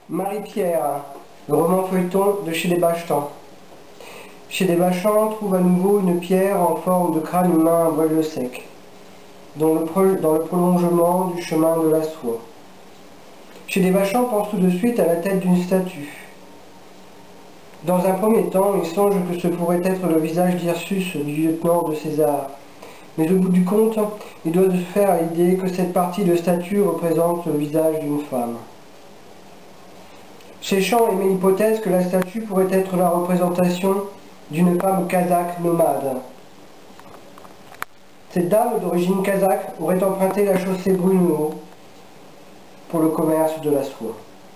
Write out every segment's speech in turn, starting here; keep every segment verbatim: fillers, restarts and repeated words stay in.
Marie-Pierre, le roman feuilleton de chez les Bachetans. Chez les Bachetans trouve à nouveau une pierre en forme de crâne humain à Breuil-le-Sec, dans le, pro dans le prolongement du chemin de la soie. Chez les Bachetans pense tout de suite à la tête d'une statue. Dans un premier temps, il songe que ce pourrait être le visage d'Ursus, du lieutenant de César. Mais au bout du compte, il doit se faire à l'idée que cette partie de statue représente le visage d'une femme. Chéchamp émet l'hypothèse que la statue pourrait être la représentation d'une femme kazakh nomade. Cette dame d'origine kazakh aurait emprunté la chaussée Brunehaut pour le commerce de la soie.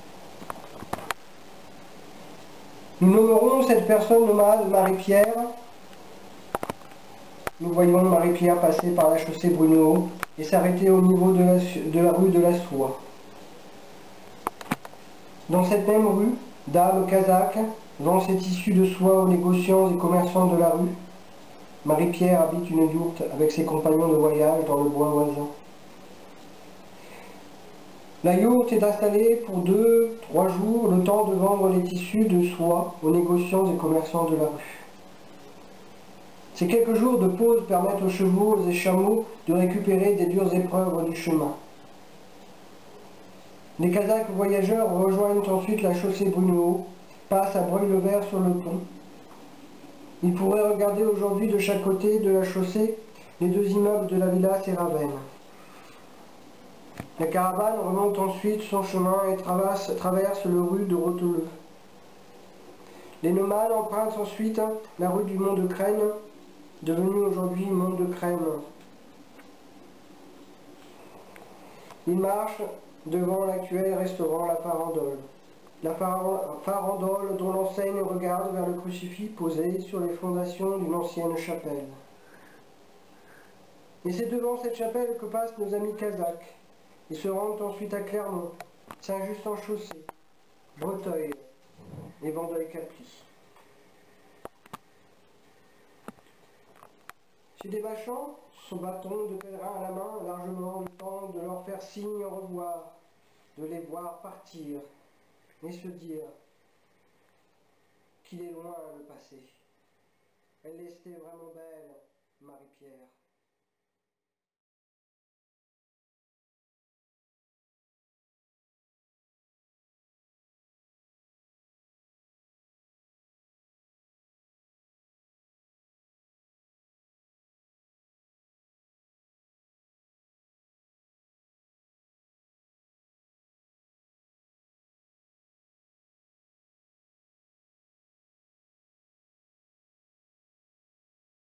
Nous nommerons cette personne nomade Marie-Pierre. Nous voyons Marie-Pierre passer par la chaussée Brunehaut et s'arrêter au niveau de la, de la rue de la Soie. Dans cette même rue, dame kazakh vend ses tissus de soie aux négociants et commerçants de la rue. Marie-Pierre habite une yourte avec ses compagnons de voyage dans le bois voisin. La yourte est installée pour deux, trois jours, le temps de vendre les tissus de soie aux négociants et commerçants de la rue. Ces quelques jours de pause permettent aux chevaux et chameaux de récupérer des dures épreuves du chemin. Les Kazakhs voyageurs rejoignent ensuite la chaussée Brunehaut, passent à Breuil-le-Vert sur le pont. Ils pourraient regarder aujourd'hui de chaque côté de la chaussée les deux immeubles de la villa Séravenne. La caravane remonte ensuite son chemin et traverse, traverse le rue de Roteleux. Les nomades empruntent ensuite la rue du Mont de Crène, devenue aujourd'hui Mont de Crène. Ils marchent devant l'actuel restaurant La Farandole. La farandole dont l'enseigne regarde vers le crucifix posé sur les fondations d'une ancienne chapelle. Et c'est devant cette chapelle que passent nos amis kazakhs. Ils se rendent ensuite à Clermont, Saint-Just-en-Chaussée, Breteuil et Vandeuil-Caply. Chez des Bachetans, son bâton de pèlerin à la main, largement le temps de leur faire signe au revoir, de les voir partir, et se dire qu'il est loin le passé. Elle était vraiment belle, Marie-Pierre.